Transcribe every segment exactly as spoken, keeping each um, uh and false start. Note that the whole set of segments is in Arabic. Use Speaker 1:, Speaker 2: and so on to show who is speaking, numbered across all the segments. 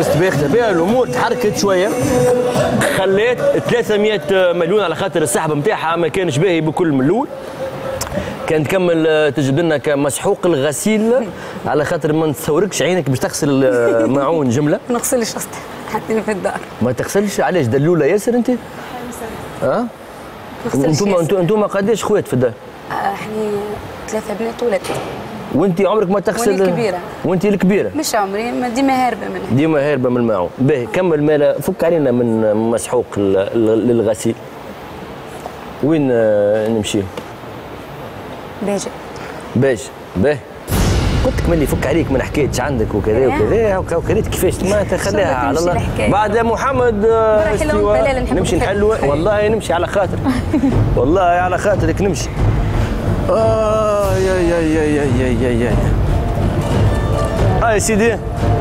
Speaker 1: لبست باخذ بها الامور تحركت شويه، خليت ثلاثمائة مليون على خاطر السحب نتاعها ما كانش باهي بكل من الاول. كان تكمل تجيب لنا كمسحوق الغسيل على خاطر ما نتصوركش عينك باش تغسل الماعون جمله.
Speaker 2: ما نغسلش اصلا حتى في الدار.
Speaker 1: ما تغسلش علاش دلوله ياسر انت؟ اه؟ انتم انتم انتم قداش خوات في الدار؟
Speaker 2: احنا ثلاثه بنات وولد.
Speaker 1: وانت عمرك ما تغسل؟
Speaker 2: وانت الكبيره.
Speaker 1: وانت الكبيره؟
Speaker 2: مش عمري ديما هاربه منها.
Speaker 1: ديما هاربه من الماعون. باهي كمل مالا فك علينا من مسحوق للغسيل. وين نمشي؟
Speaker 2: باجي.
Speaker 1: باجي باهي. قلت لك ملي فك عليك ما حكيتش عندك وكذا وكذا وكريت كيفاش ما تخليها على الله. بعد محمد نمشي نحلوا والله نمشي على خاطرك والله على خاطرك نمشي. اه يا يا يا يا يا يا يا هاي سيدي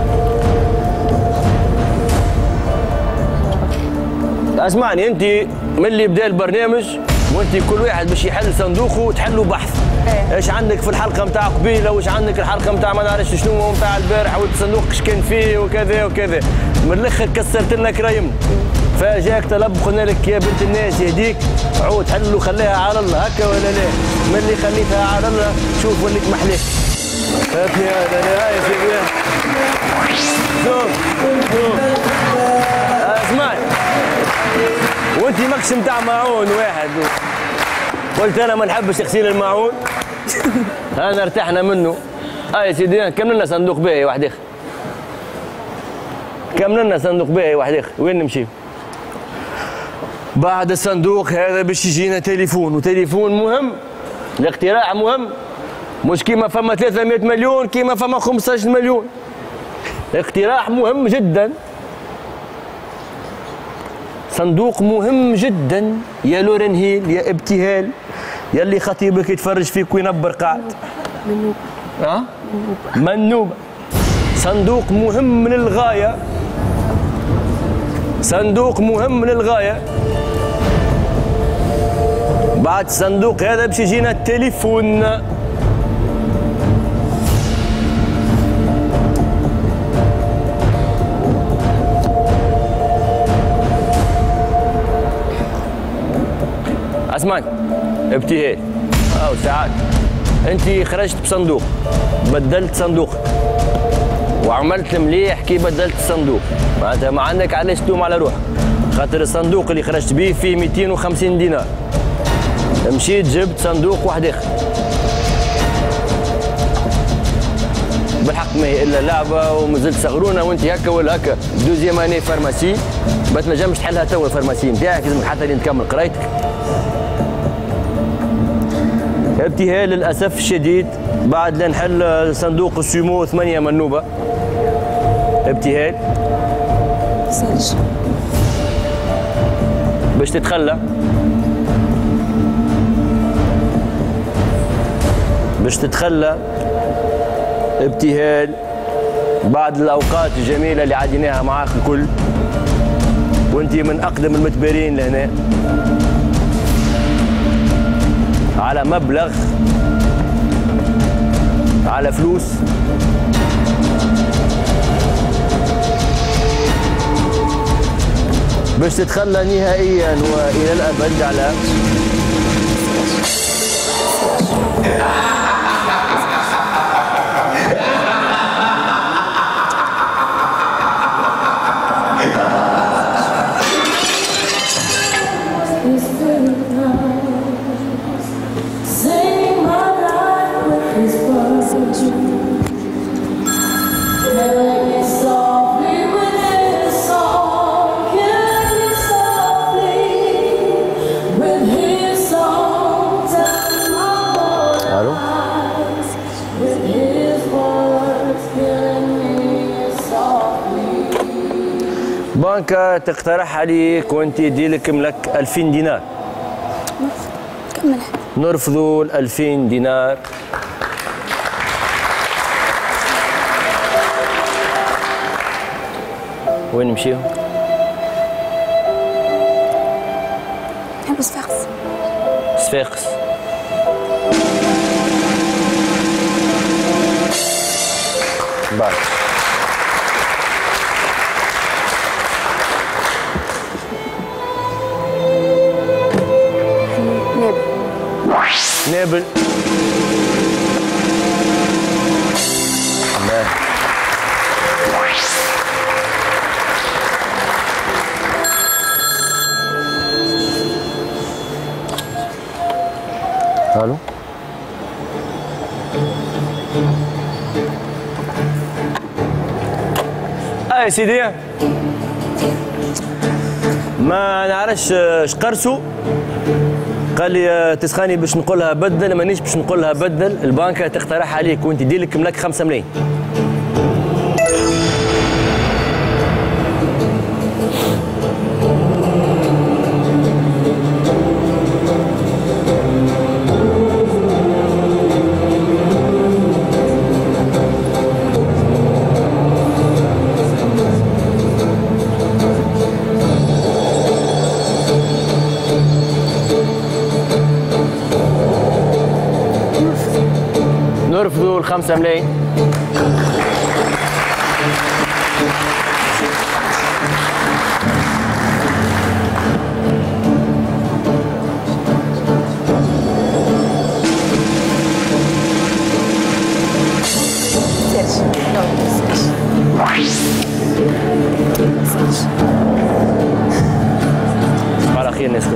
Speaker 1: اسمعني انت ملي بدا البرنامج وانت كل واحد باش يحل صندوقه تحلوا بحث. ايش عندك في الحلقه نتاع قبيله وايش عندك الحلقه نتاع ما نعرفش شنو نتاع البارح والصندوق ايش كان فيه وكذا وكذا. من الاخر كسرت لنا كرايمنا. فجاك طلب قلنا لك يا بنت الناس يهديك عود حل وخليها على الله هكا ولا لا؟ ملي خليتها على الله شوف وليك محلاه. فهمتني هذا انا هاي سيدي. شوف شوف اسمعني وانت ماكش نتاع ماعون واحد قلت انا ما نحبش غسيل الماعون انا ارتحنا منه. هاي سيدي كمل لنا صندوق باهي واحد اخر. كمل لنا صندوق باهي واحد اخر. وين نمشي؟ بعد الصندوق هذا باش يجينا تليفون وتليفون مهم. الاقتراع مهم مش كيما فما ثلاثمائة مليون كيما فما خمسة عشر مليون. اقتراح مهم جدا. صندوق مهم جدا يا لورين هيل يا ابتهال يا اللي خطيبك يتفرج فيك وينبر قاعد.
Speaker 2: منوبة.
Speaker 1: اه؟ منوبة. صندوق مهم للغاية. صندوق مهم للغاية. بعد الصندوق هذا باش يجينا التليفون. اسمعني ابتهال او سعاد انت خرجت بصندوق بدلت صندوق وعملت مليح كي بدلت الصندوق معناتها ما عندك علاش تلوم على روحك خاطر الصندوق اللي خرجت به فيه مئتين وخمسين دينار مشيت جبت صندوق واحد اخر بالحق ما هي الا لعبه ومازلت صغرونه وانت هكا ولا هكا دوزيام اني فارماسي ما تنجمش تحلها توا الفارماسي نتاعك لازمك حتى لين تكمل قرايتك. ابتهال للاسف الشديد بعد لا نحل صندوق السيمو ثمانية منوبه. ابتهال
Speaker 2: سالش
Speaker 1: باش تتخلى باش تتخلى ابتهال بعد الاوقات الجميله اللي عديناها معاك الكل وانت من اقدم المتبارين لهنا على مبلغ على فلوس باش تتخلى نهائيا والى الابد على بنكة تقترح عليك وانت يديلك ملك ألفين دينار.
Speaker 2: كمل.
Speaker 1: نرفضوا ال ألفين دينار. وين نمشيو؟
Speaker 2: نحب صفاقس.
Speaker 1: صفاقس. بعد الو اي سيدي ما نعرفش شقرسو قال لي تسخاني باش نقولها بدل مانيش باش نقولها بدل البنكة تقترح عليك وانت ديلك ملاك خمسة ملايين نرفضوا الخمسة ملايين على خير نسكت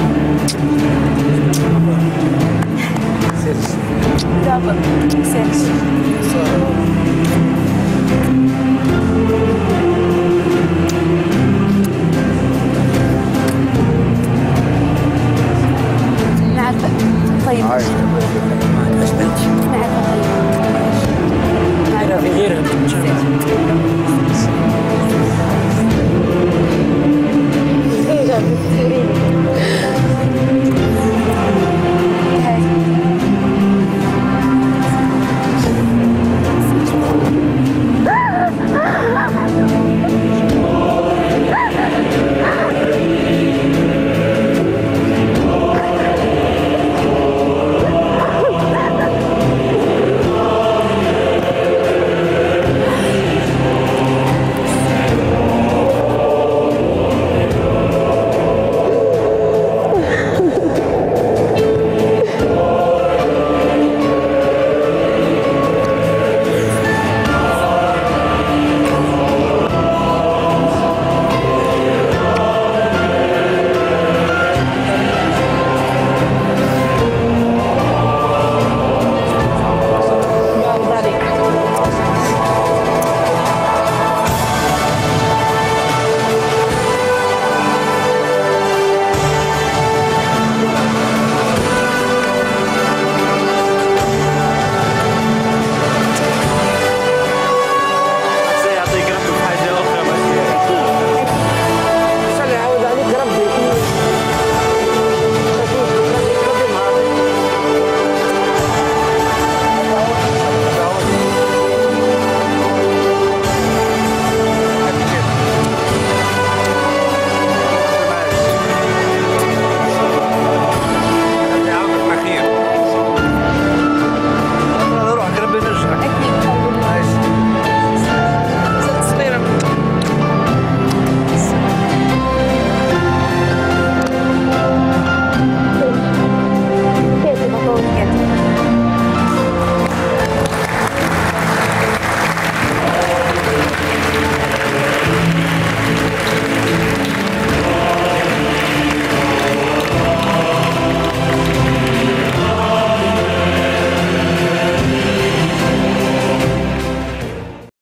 Speaker 2: Bravo. Sérgio.